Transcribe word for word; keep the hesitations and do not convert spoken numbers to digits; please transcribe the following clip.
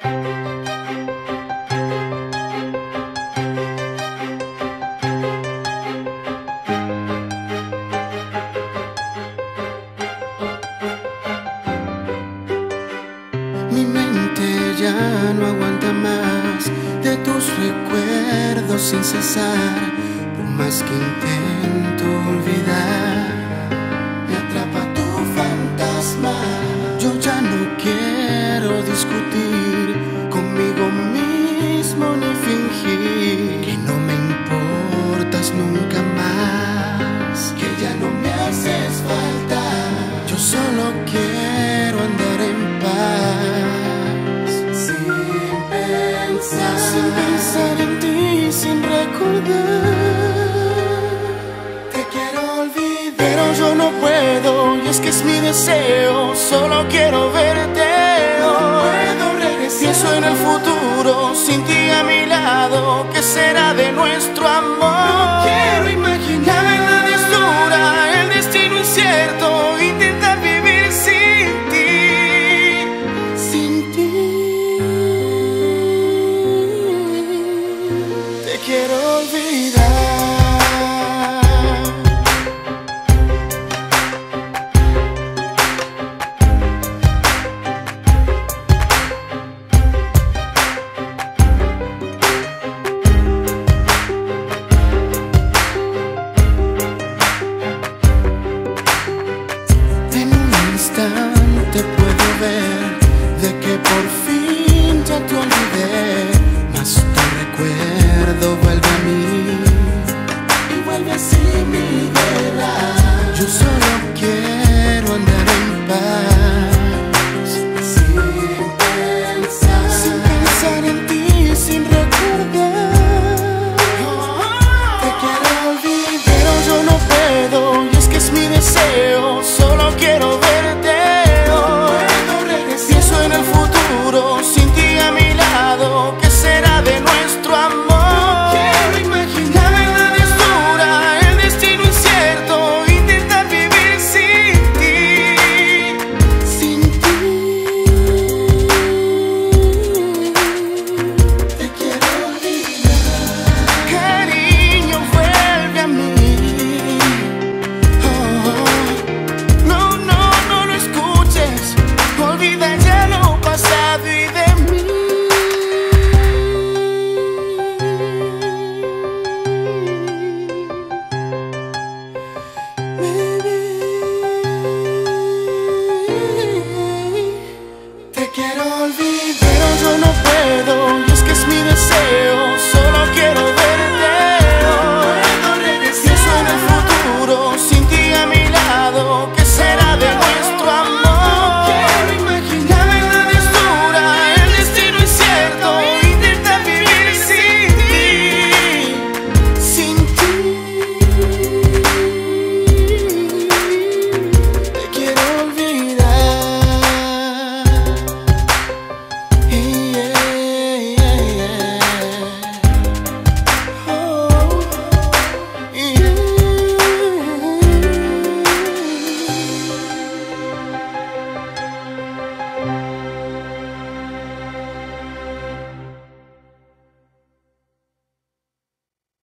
Mi mente ya no aguanta más de tus recuerdos sin cesar. Por más que intento olvidar, me atrapa tu fantasma. Yo ya no quiero discutir conmigo mismo ni fingir que no me importas nunca más, que ya no me haces falta. Yo solo quiero andar en paz, sin pensar, sin pensar en ti, sin recordar. Te quiero olvidar, pero yo no puedo, y es que es mi deseo. Solo quiero verte hoy. No puedo regresar. Pienso en el futuro, sin ti a mi lado. ¿Qué será de nuestro amor? No quiero imaginar. La verdad es dura, el destino incierto. Intentar vivir sin ti, sin ti. Te quiero olvidar. Te puedo ver de que por fin ya te olvidé, mas tu recuerdo vuelve a mí y vuelve así mi guerra. Yo solo quiero andar en paz, sin pensar, sin pensar en ti, sin recordar. Te quiero olvidar, pero yo no puedo, y es que es mi deseo. Solo quiero verte. Sin ti a mi lado, ¿qué será de nuestro amor? No quiero imaginar. La verdad es dura, el destino incierto. Intentar vivir sin ti, sin ti. Te quiero olvidar. Cariño, vuelve a mí. Oh, no, no, no lo escuches. Olvida ya lo pasado y de mí. Baby, te quiero olvidar.